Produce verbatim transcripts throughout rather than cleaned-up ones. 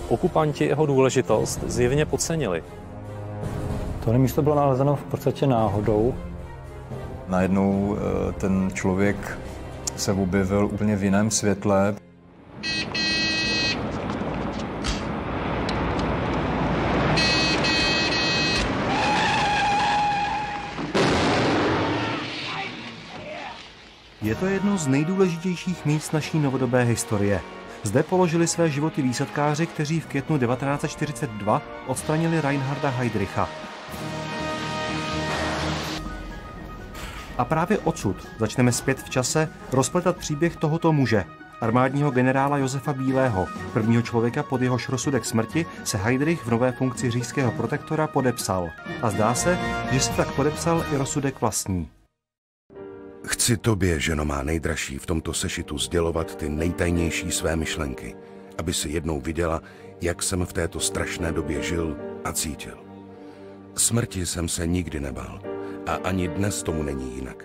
Okupanti jeho důležitost zjevně podcenili. Tohle místo bylo nalezeno v podstatě náhodou. Najednou ten člověk se objevil úplně v jiném světle. Je to jedno z nejdůležitějších míst naší novodobé historie. Zde položili své životy výsadkáři, kteří v květnu devatenáct set čtyřicet dva odstranili Reinharda Heydricha. A právě odsud začneme zpět v čase rozpletat příběh tohoto muže, armádního generála Josefa Bílého, prvního člověka, pod jehož rozsudek smrti se Heydrich v nové funkci říšského protektora podepsal. A zdá se, že se tak podepsal i rozsudek vlastní. Chci tobě, ženo má nejdražší, v tomto sešitu sdělovat ty nejtajnější své myšlenky, aby si jednou viděla, jak jsem v této strašné době žil a cítil. Smrti jsem se nikdy nebál a ani dnes tomu není jinak.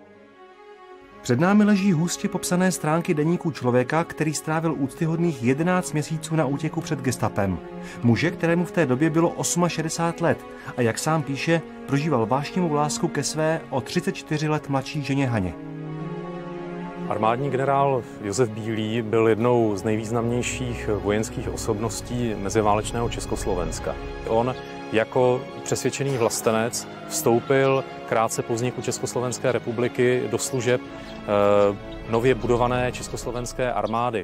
Před námi leží hustě popsané stránky deníku člověka, který strávil úctyhodných jedenáct měsíců na útěku před gestapem. Muže, kterému v té době bylo šedesát osm let a jak sám píše, prožíval vášnivou lásku ke své o třicet čtyři let mladší ženě Haně. Armádní generál Josef Bílý byl jednou z nejvýznamnějších vojenských osobností meziválečného Československa. On jako přesvědčený vlastenec vstoupil krátce po vzniku Československé republiky do služeb e, nově budované československé armády.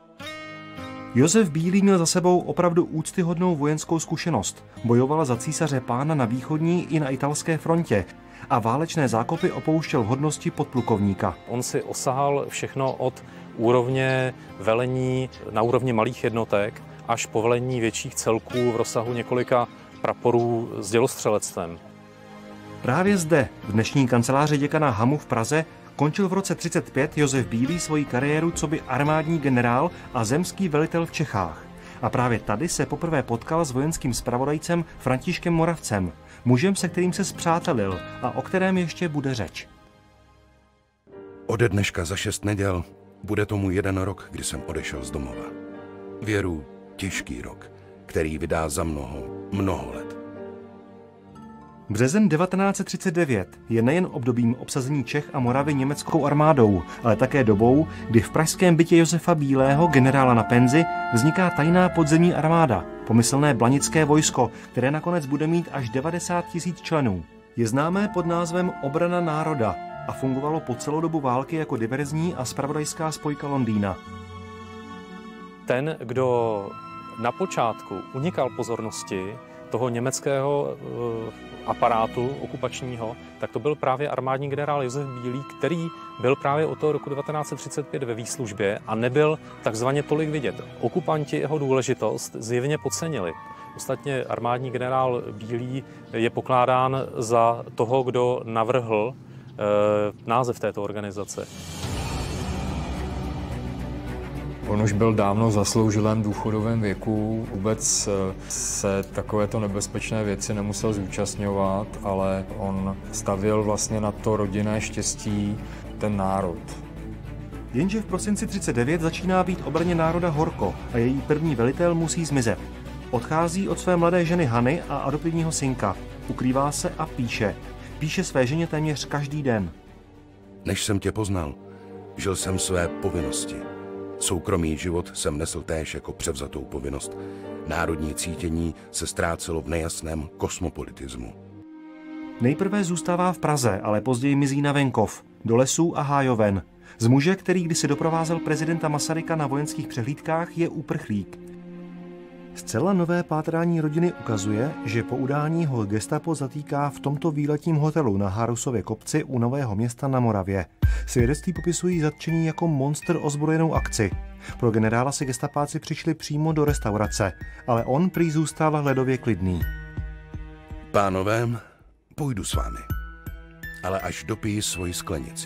Josef Bílý měl za sebou opravdu úctyhodnou vojenskou zkušenost. Bojoval za císaře pána na východní i na italské frontě a válečné zákopy opouštěl v hodnosti podplukovníka. On si osahal všechno od úrovně velení na úrovni malých jednotek až po velení větších celků v rozsahu několika praporů s dělostřelectvem. Právě zde, v dnešní kanceláři děkana Hamu v Praze, končil v roce třicet pět Josef Bílý svoji kariéru coby armádní generál a zemský velitel v Čechách. A právě tady se poprvé potkal s vojenským zpravodajcem Františkem Moravcem, mužem, se kterým se spřátelil a o kterém ještě bude řeč. Ode dneška za šest neděl bude tomu jeden rok, kdy jsem odešel z domova. Věru, těžký rok, který vydá za mnoho, mnoho let. Březen devatenáct set třicet devět je nejen obdobím obsazení Čech a Moravy německou armádou, ale také dobou, kdy v pražském bytě Josefa Bílého, generála na penzi, vzniká tajná podzemní armáda, pomyslné blanické vojsko, které nakonec bude mít až devadesát tisíc členů. Je známé pod názvem Obrana národa a fungovalo po celou dobu války jako diverzní a zpravodajská spojka Londýna. Ten, kdo na počátku unikal pozornosti toho německého aparátu okupačního, tak to byl právě armádní generál Josef Bílý, který byl právě od toho roku devatenáct set třicet pět ve výslužbě a nebyl takzvaně tolik vidět. Okupanti jeho důležitost zjevně podcenili. Ostatně armádní generál Bílý je pokládán za toho, kdo navrhl eh, název této organizace. On už byl dávno v zasloužilém důchodovém věku, vůbec se takovéto nebezpečné věci nemusel zúčastňovat, ale on stavěl vlastně na to rodinné štěstí, ten národ. Jenže v prosinci třicet devět začíná být obraně národa horko a její první velitel musí zmizet. Odchází od své mladé ženy Hany a adoptivního synka. Ukrývá se a píše. Píše své ženě téměř každý den. Než jsem tě poznal, žil jsem své povinnosti. Soukromý život jsem nesl též jako převzatou povinnost. Národní cítění se ztrácelo v nejasném kosmopolitismu. Nejprve zůstává v Praze, ale později mizí na venkov, do lesů a hájoven. Z muže, který kdysi doprovázel prezidenta Masaryka na vojenských přehlídkách, je uprchlík. Zcela nové pátrání rodiny ukazuje, že po udání ho gestapo zatýká v tomto výletním hotelu na Harusově kopci u Nového Města na Moravě. Svědectví popisují zatčení jako monster ozbrojenou akci. Pro generála si gestapáci přišli přímo do restaurace, ale on prý zůstal hledově klidný. Pánové, půjdu s vámi, ale až dopiji svoji sklenici.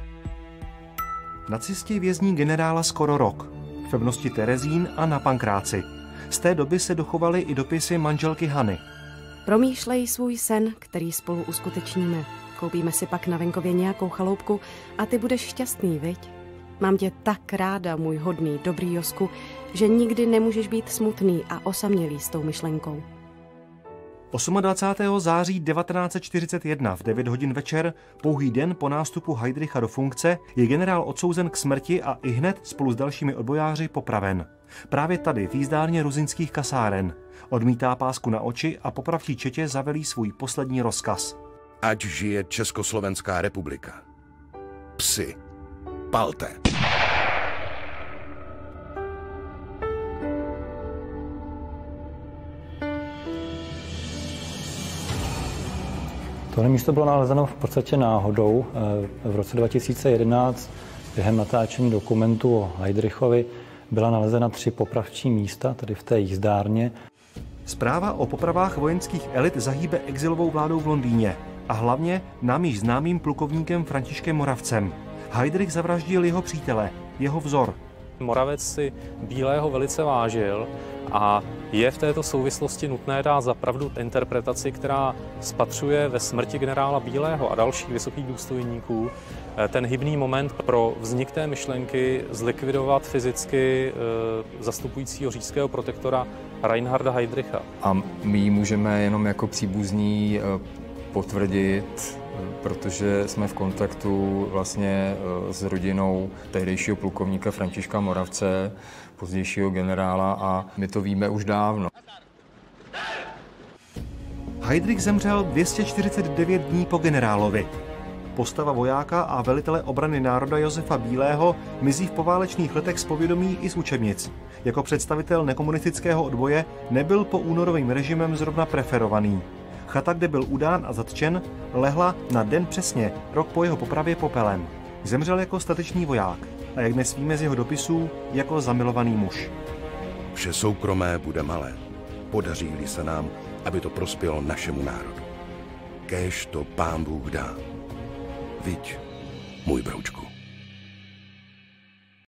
Nacisti vězní generála skoro rok, v pevnosti Terezín a na Pankráci. Z té doby se dochovaly i dopisy manželky Hany. Promýšlej svůj sen, který spolu uskutečníme. Koupíme si pak na venkově nějakou chaloupku a ty budeš šťastný, viď? Mám tě tak ráda, můj hodný, dobrý Josku, že nikdy nemůžeš být smutný a osamělý s tou myšlenkou. dvacátého osmého září devatenáct set čtyřicet jedna v devět hodin večer, pouhý den po nástupu Heydricha do funkce, je generál odsouzen k smrti a ihned spolu s dalšími odbojáři popraven. Právě tady, v jízdárně ruzinských kasáren. Odmítá pásku na oči a popravčí četě zavelí svůj poslední rozkaz. Ať žije Československá republika. Psi, palte. Tohle místo bylo nalezeno v podstatě náhodou. V roce dva tisíce jedenáct během natáčení dokumentu o Heydrichovi byla nalezena tři popravčí místa, tady v té jízdárně. Zpráva o popravách vojenských elit zahýbe exilovou vládou v Londýně a hlavně nám již známým plukovníkem Františkem Moravcem. Heydrich zavraždil jeho přítele, jeho vzor. Moravec si Bílého velice vážil a je v této souvislosti nutné dát za pravdu interpretaci, která spatřuje ve smrti generála Bílého a dalších vysokých důstojníků ten hybný moment pro vznik té myšlenky zlikvidovat fyzicky zastupujícího říšského protektora Reinharda Heydricha. A my ji můžeme jenom jako příbuzní potvrdit, protože jsme v kontaktu vlastně s rodinou tehdejšího plukovníka Františka Moravce, pozdějšího generála, a my to víme už dávno. Heydrich zemřel dvě stě čtyřicet devět dní po generálovi. Postava vojáka a velitele obrany národa Josefa Bílého mizí v poválečných letech z povědomí i z učebnic. Jako představitel nekomunistického odboje nebyl po únorovým režimem zrovna preferovaný. Chata, kde byl udán a zatčen, lehla na den přesně, rok po jeho popravě popelem. Zemřel jako statečný voják a jak dnes víme z jeho dopisů, jako zamilovaný muž. Vše soukromé bude malé. Podaří-li se nám, aby to prospělo našemu národu. Kéž to Pán Bůh dá. Viď, můj broučku.